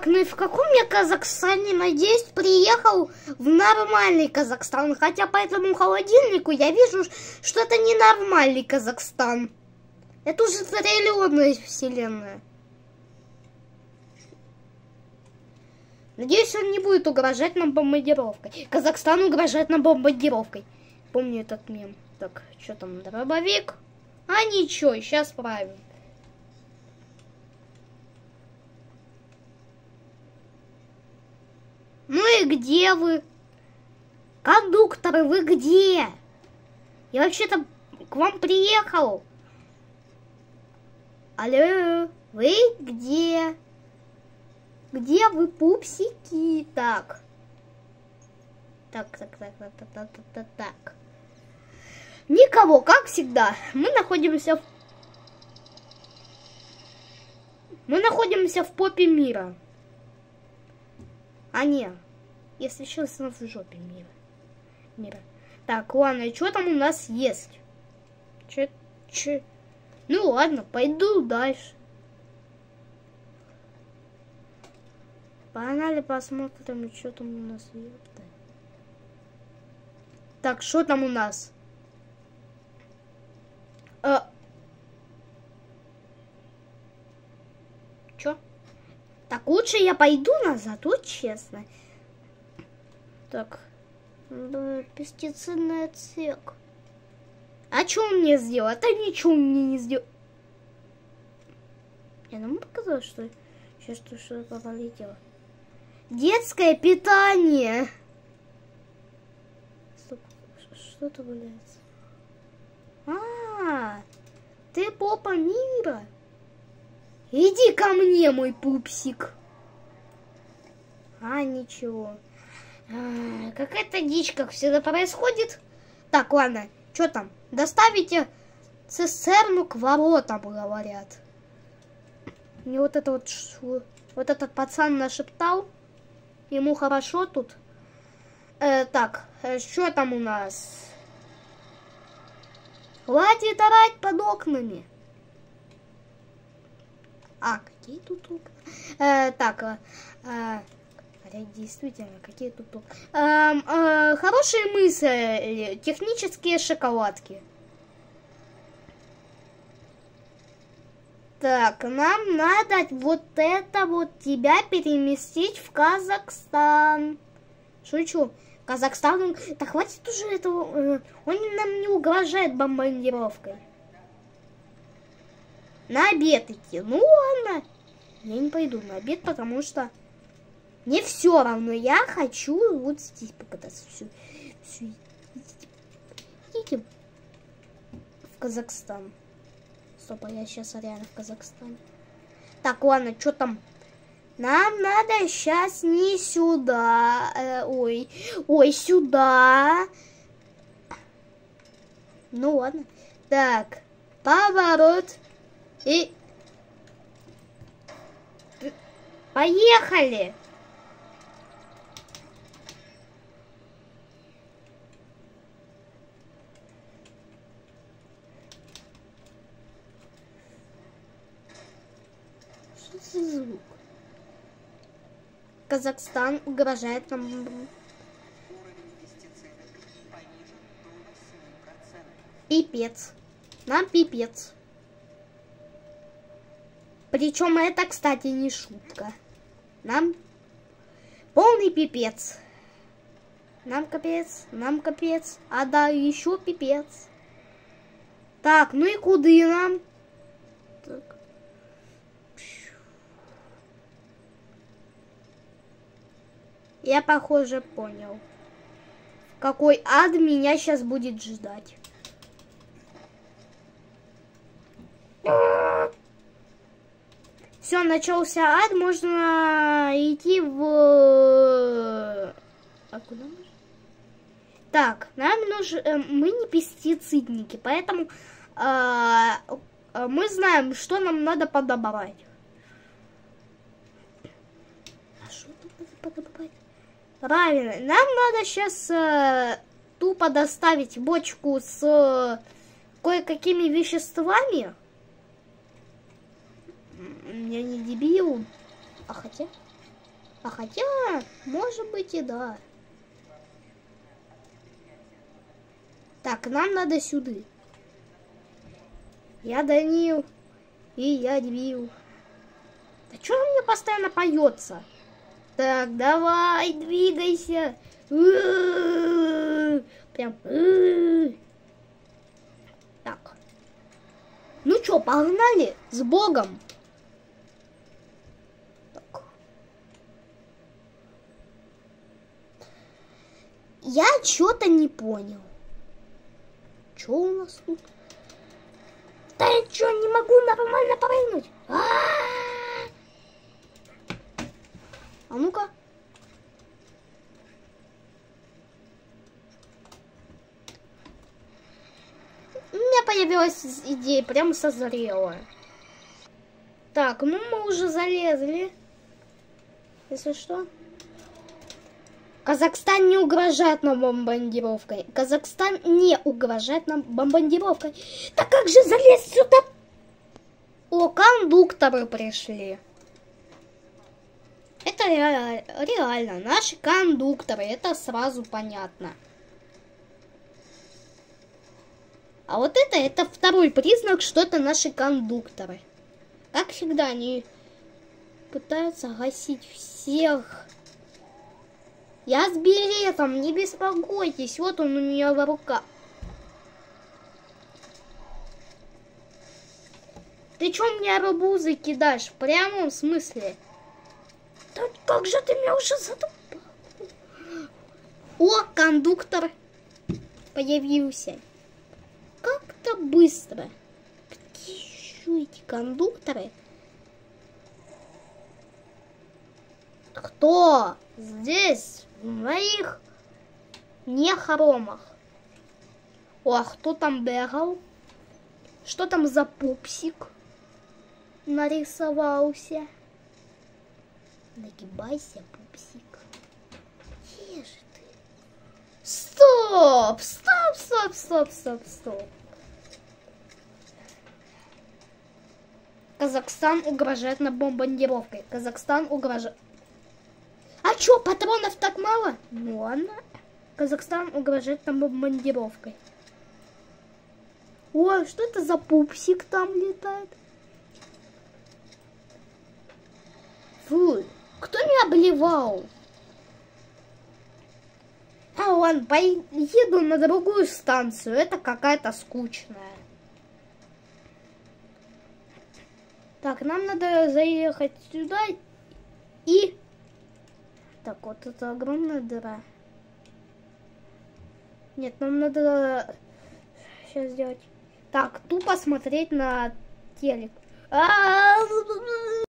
Так, ну и в каком я Казахстане? Надеюсь, приехал в нормальный Казахстан. Хотя по этому холодильнику я вижу, что это не нормальный Казахстан. Это уже триллионная вселенная. Надеюсь, он не будет угрожать нам бомбардировкой. Казахстан угрожает нам бомбардировкой. Помню этот мем. Так, что там, дробовик? А ничего, сейчас правим. Ну и где вы? Кондукторы, вы где? Я вообще-то к вам приехал. Алло, вы где? Где вы, пупсики? Так. Так. Никого, как всегда. Мы находимся в попе мира. А не, если честно, в жопе мира. Так, ладно, что там у нас есть? Ну ладно, пойду дальше. Погнали посмотрим, что там у нас есть. Так, что там у нас? Чё? Так, лучше я пойду назад, вот честно. Так, пестицидный отсек. А что он мне сделал? Это ничего он мне не сделал. Я нам показалось, что сейчас что-то полетело. Детское питание. Стоп, что-то валяется. Ты попа мира. Иди ко мне, мой пупсик. Ничего. Какая-то дичь, как всегда, происходит. Так, ладно, что там? Доставите цистерну к воротам, говорят. Мне вот это вот этот пацан нашептал. Ему хорошо тут. Так, что там у нас? Хватит орать под окнами. Какие тут окна? Так, действительно, какие тут окна? Хорошие мысли, технические шоколадки. Так, нам надо вот это вот тебя переместить в Казахстан. Шучу. Казахстан, да хватит уже этого, он нам не угрожает бомбардировкой. На обед идти. Ну ладно. Я не пойду на обед, потому что мне все равно. Я хочу вот здесь покататься. Все. Идите в Казахстан. Стоп, а я сейчас реально в Казахстане. Так, ладно, что там? Нам надо сейчас не сюда. Ой, сюда. Ну ладно. Так, поворот. И поехали. Что за звук? Казахстан угрожает нам. Пипец. Нам пипец. Причем это, кстати, не шутка. Нам полный пипец. Нам капец. А да, еще пипец. Так, ну и куда нам? Так. Я, похоже, понял. Какой ад меня сейчас будет ждать. Все, начался ад, можно идти в... А куда можно? Так, нам нужно... Мы не пестицидники, поэтому мы знаем, что нам надо подобрать. А что тут надо подобрать? Правильно, нам надо сейчас тупо доставить бочку с кое-какими веществами. Я не дебил. А хотя... А хотя, может быть и да. Так, нам надо сюда. Я Данил. И я Двил. Да что он мне постоянно поется? Так, давай, двигайся. Прям. Так. Ну что, погнали с Богом. Так. Я что-то не понял. Что у нас тут? Да я что, не могу нормально прыгнуть? А ну-ка. У меня появилась идея, прям созрела. Так, ну мы уже залезли. Если что. Казахстан не угрожает нам бомбардировкой. Казахстан не угрожает нам бомбардировкой. Да как же залезть сюда? О, кондукторы пришли. Это реально наши кондукторы. Это сразу понятно. А вот это второй признак, что это наши кондукторы. Как всегда, они пытаются гасить всех. Я с билетом, не беспокойтесь. Вот он у меня в руках. Ты чё мне арбузы кидаешь? В прямом смысле? Да как же ты меня уже задумал? О, кондуктор появился. Как-то быстро. Где еще эти кондукторы? Кто здесь в моих не хоромах? О, а кто там бегал? Что там за пупсик нарисовался? Нагибайся, пупсик. Где же ты? Стоп! Стоп, стоп, стоп, стоп, стоп. Казахстан угрожает нам бомбардировкой. Казахстан угрожает... А чё, патронов так мало? Ну ладно. Казахстан угрожает нам бомбардировкой. Ой, что это за пупсик там летает? Фу, кто меня обливал? А ладно, поеду на другую станцию. Это какая-то скучная. Так, нам надо заехать сюда и... Так, вот это огромная дыра. Нет, нам надо сейчас сделать. Так, тупо смотреть на телек.